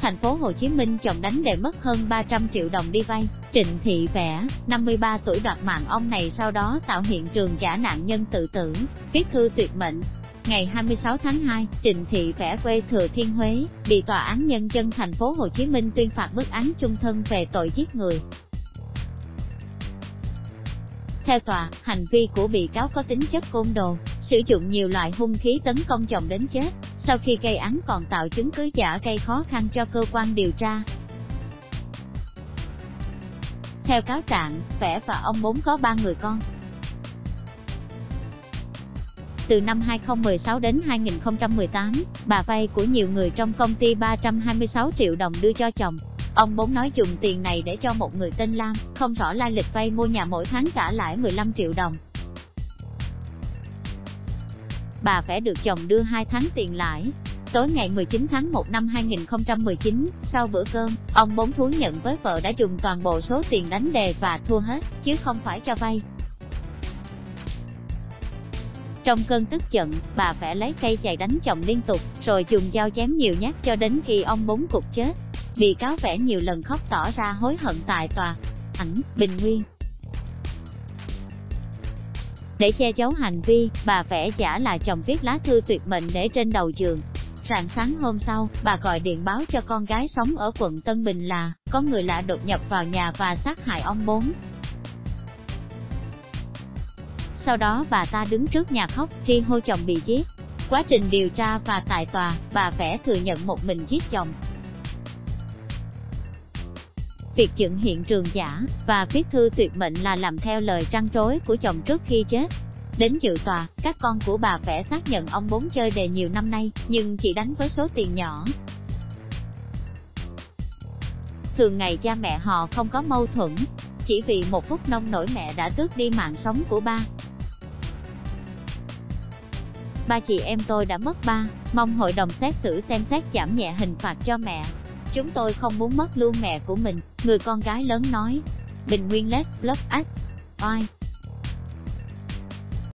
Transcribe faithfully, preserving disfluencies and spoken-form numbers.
thành phố Hồ Chí Minh chồng đánh để mất hơn ba trăm triệu đồng đi vay. Trịnh Thị Vẽ, năm mươi ba tuổi đoạt mạng ông này sau đó tạo hiện trường giả nạn nhân tự tử, viết thư tuyệt mệnh. Ngày hai mươi sáu tháng hai, Trịnh Thị Vẽ quê Thừa Thiên Huế, bị Tòa án Nhân dân thành phố Hồ Chí Minh tuyên phạt mức án chung thân về tội giết người. Theo tòa, hành vi của bị cáo có tính chất côn đồ, sử dụng nhiều loại hung khí tấn công chồng đến chết, sau khi gây án còn tạo chứng cứ giả gây khó khăn cho cơ quan điều tra. Theo cáo trạng, Vẽ và ông Bốn có ba người con. Từ năm hai không một sáu đến hai nghìn không trăm mười tám, bà vay của nhiều người trong công ty ba trăm hai mươi sáu triệu đồng đưa cho chồng. Ông Bốn nói dùng tiền này để cho một người tên Lam, không rõ lai lịch vay mua nhà mỗi tháng trả lãi mười lăm triệu đồng. Bà Vẽ được chồng đưa hai tháng tiền lãi. Tối ngày mười chín tháng một năm hai nghìn không trăm mười chín, sau bữa cơm, ông Bốn thú nhận với vợ đã dùng toàn bộ số tiền đánh đề và thua hết, chứ không phải cho vay. Trong cơn tức giận, bà Vẽ lấy cây chày đánh chồng liên tục, rồi dùng dao chém nhiều nhát cho đến khi ông Bốn gục chết. Bị cáo Vẽ nhiều lần khóc tỏ ra hối hận tại tòa. Ảnh, Bình Nguyên. Để che giấu hành vi, bà Vẽ giả là chồng viết lá thư tuyệt mệnh để trên đầu giường. Rạng sáng hôm sau, bà gọi điện báo cho con gái sống ở quận Tân Bình là có người lạ đột nhập vào nhà và sát hại ông Bốn. Sau đó bà ta đứng trước nhà khóc, tri hô chồng bị giết. Quá trình điều tra và tại tòa, bà Vẽ thừa nhận một mình giết chồng. Việc dựng hiện trường giả và viết thư tuyệt mệnh là làm theo lời trăn trối của chồng trước khi chết. Đến dự tòa, các con của bà Vẽ xác nhận ông Bốn chơi đề nhiều năm nay, nhưng chỉ đánh với số tiền nhỏ. Thường ngày cha mẹ họ không có mâu thuẫn, chỉ vì một phút nông nổi mẹ đã tước đi mạng sống của ba. Ba chị em tôi đã mất ba, mong hội đồng xét xử xem xét giảm nhẹ hình phạt cho mẹ. Chúng tôi không muốn mất luôn mẹ của mình, người con gái lớn nói. Bình Nguyên Let's Love Us. Oai.